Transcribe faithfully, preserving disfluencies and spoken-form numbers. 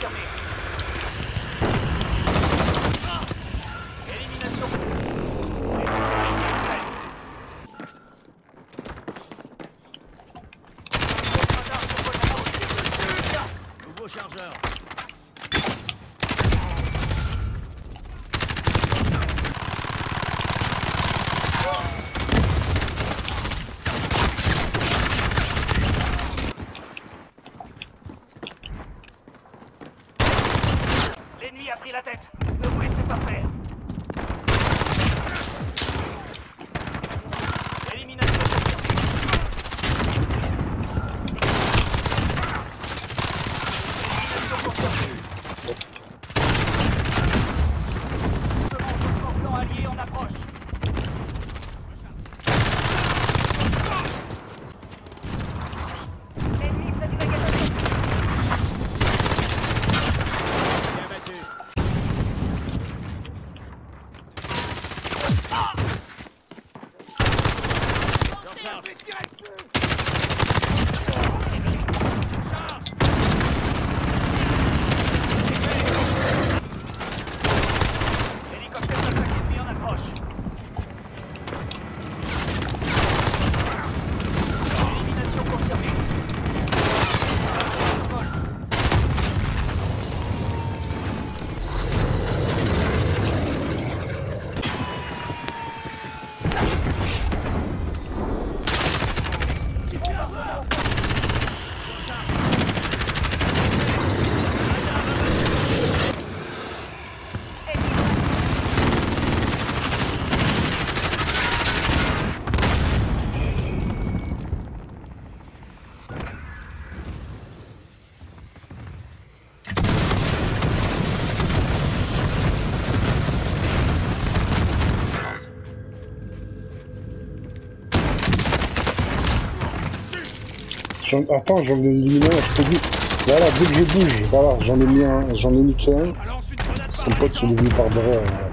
confirmée. Élimination. Nouveau chargeur. L'ennemi a pris la tête. Ne vous laissez pas faire. Élimination confirmée. Élimination confirmée. Demande au plan allié en approche. Ennemi près du magasin. Bien battu. Recharge. Charge. Hélicoptère d'attaque ennemi en approche. Élimination confirmée. Attends, j'en ai éliminé un, je te dis. Voilà, dès que je bouge, voilà, j'en ai mis un, j'en ai mis qu'un. Balance une grenade par Son pote, il est venu par derrière.